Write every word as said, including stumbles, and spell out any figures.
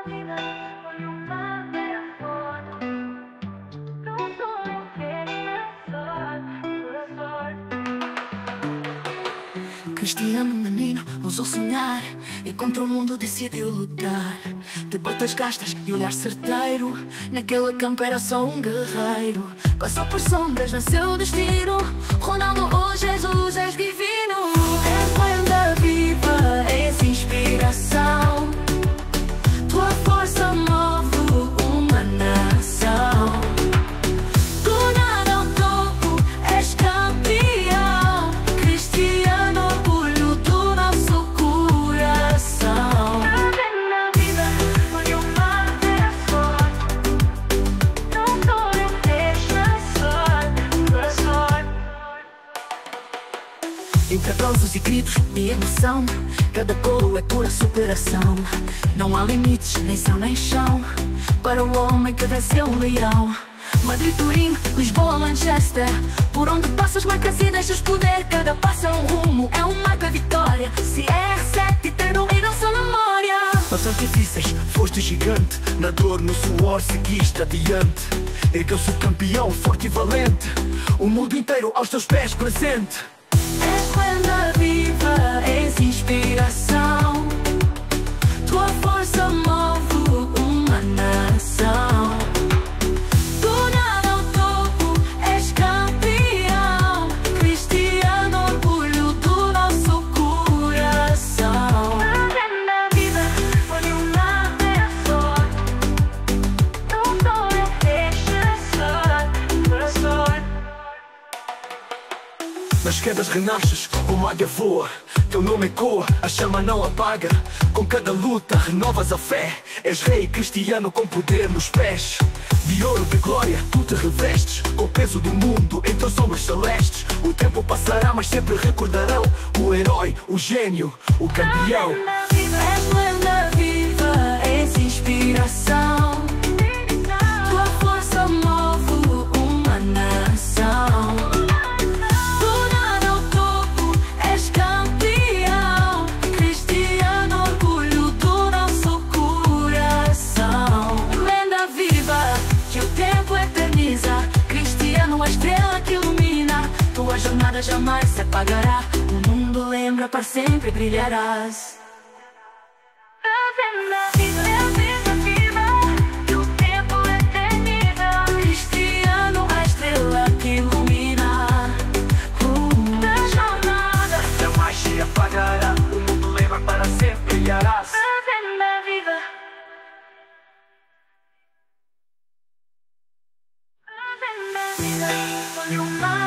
vida foi uma meia-foto. Não sou eu quem é sorte, sorte. Cristiano menino ousou sonhar e contra o mundo decidiu lutar. De botas gastas e olhar certeiro, naquele campo era só um guerreiro. Passou por sombras, venceu o destino. Ronaldo hoje és luz, és divino. És lenda viva, és inspiração. Tua força move uma nação. Do nada ao topo, és campeão. Cristiano, orgulho do nosso coração. Na vida foi uma meia-foto. Não sou eu, deixa sorte, sorte. Entre aplausos e gritos e emoção, cada golo é pura superação. Não há limites, nem céu nem chão, para o homem que venceu o leão. Madrid, Turim, Lisboa, Manchester, por onde passas marcas e deixas poder. Cada passo é um rumo, é um marco a vitória. Se é R sete, eterno e nossa memória. Passos difíceis, foste gigante. Na dor, no suor, seguiste adiante. Ergueu-se o campeão, forte e valente. O mundo inteiro aos teus pés presente. És lenda viva, és inspiração. Tua força move uma nação. Do nada ao topo, és campeão. Cristiano, orgulho do nosso coração. Na vida foi uma meia-foto. Não sou eu, deixa sorte, sorte. Nas quedas renasces, como águia voa. Teu nome ecoa, a chama não apaga. Com cada luta renovas a fé. És rei cristiano com poder nos pés. De ouro, de glória, tu te revestes. Com o peso do mundo em teus ombros celestes. O tempo passará, mas sempre recordarão o herói, o gênio, o campeão. És lenda viva, és inspiração. Tua força move uma nação. Do nada ao topo, és campeão. Cristiano, orgulho do nosso coração. Lenda viva, que o tempo eterniza. Cristiano, a estrela que ilumina. Tua jornada jamais se apagará. O mundo lembra, para sempre brilharás. Na vida, na vida viva, que o tempo eterniza. Cristiano, a estrela que ilumina. Uh. Da jornada, Jamais se apagará. O mundo lembra para sempre brilharás. na vida. Na vida foi uma